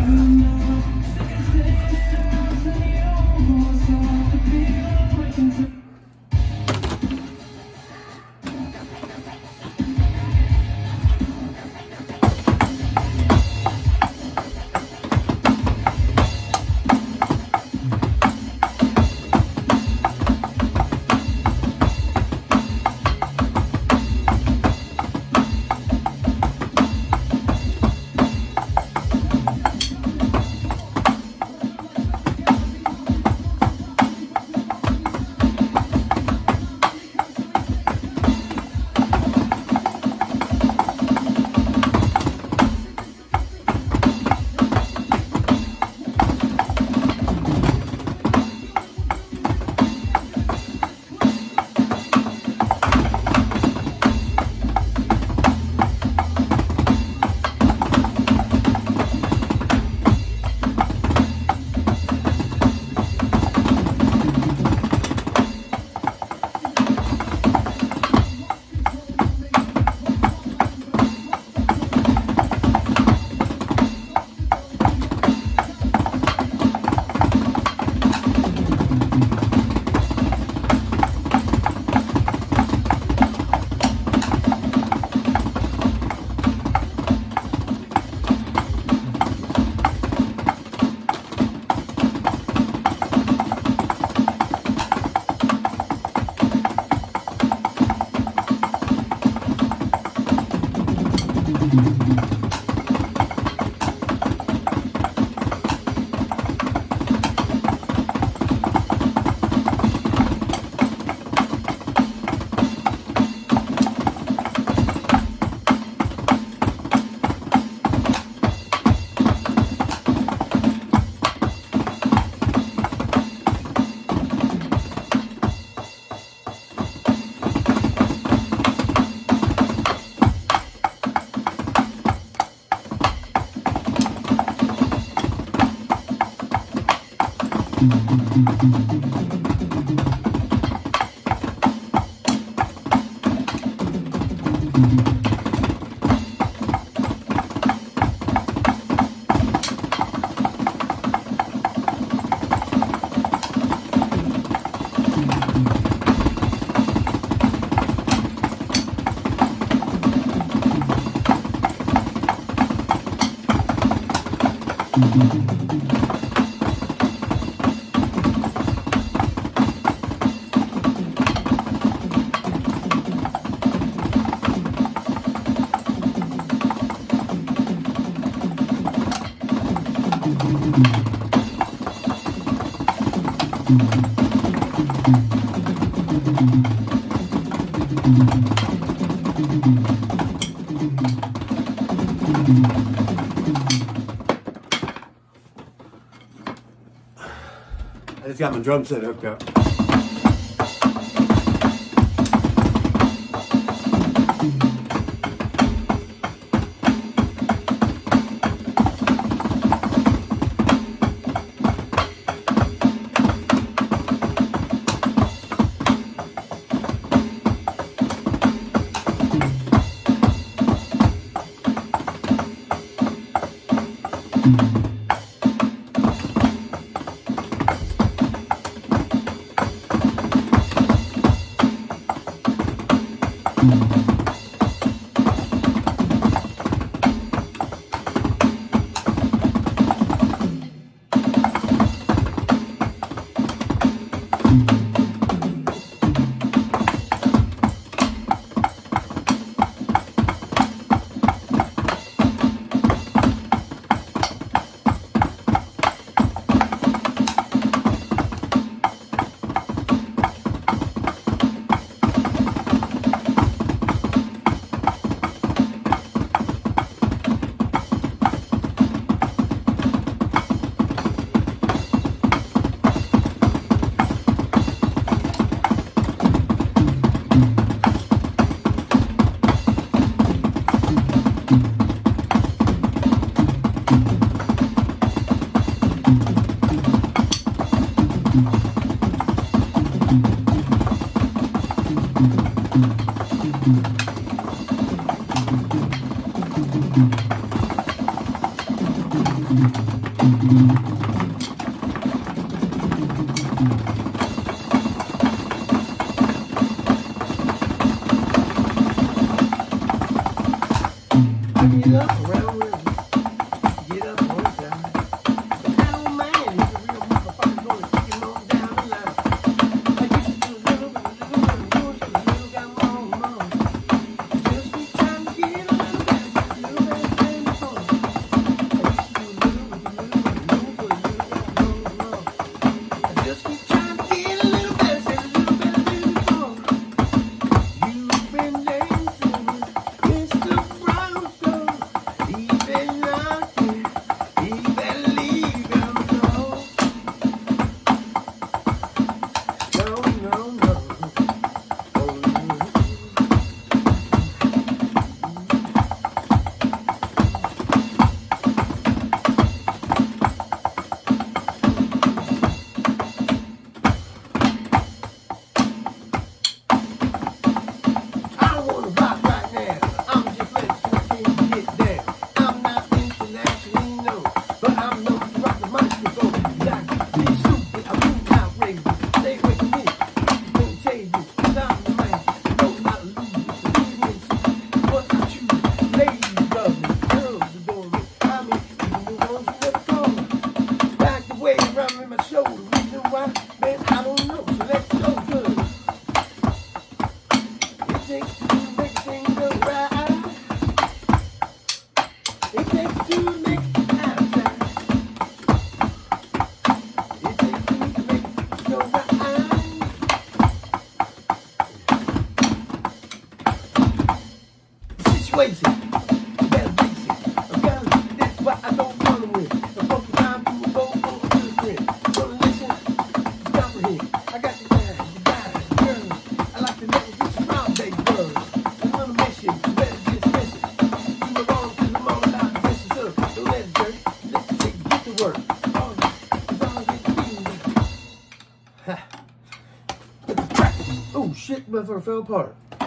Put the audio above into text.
I just got my drum set hooked up. Get up around with me. Get up on time. But that old man, he's a real motherfucker, gonna take him on down the line. I used to do a little got my own mom. Just be trying to get a little better than before. I used to do a little got my own mom. I just keep trying to get a little better than before. You've been dancing with Mr. Brownstone. He's been rocking. He better leave him alone. No, no, no. Oh, I don't wanna rock right now. I'm just letting things get down. I'm not internationally known, but I'm known to rock the microphone. Like be stupid, I'm moving outrageous. Stay away from me. Don't change you. I'm the man. Know how to lose it. What I choose. Ladies love me. Girls adore me. I mean, even the ones who never call me. Back the way around in my shoulder. Reason why, man, I don't know. So let's go good. It takes two to make things go right. It takes two to make it outside. It takes two to make it go right. Situation, you better face it. I'm gonna do this, but I don't wanna win. I'm fucking time to go for a good friend. Gonna listen, comprehend. I got the guy, girl. I like to never get you round, baby girl. I'm on a mission, you better just listen. You were wrong, cause I'm all about the business up. Don't let it jerk, let the chick get to work. All right, it's all get to be. Ha. Oh shit, motherfucker fell apart.